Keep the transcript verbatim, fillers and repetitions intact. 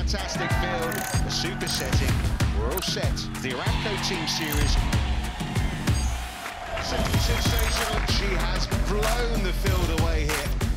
fantastic field, a super setting. We're all set. The Aramco Team Series. Simply sensational. She has blown the field away here.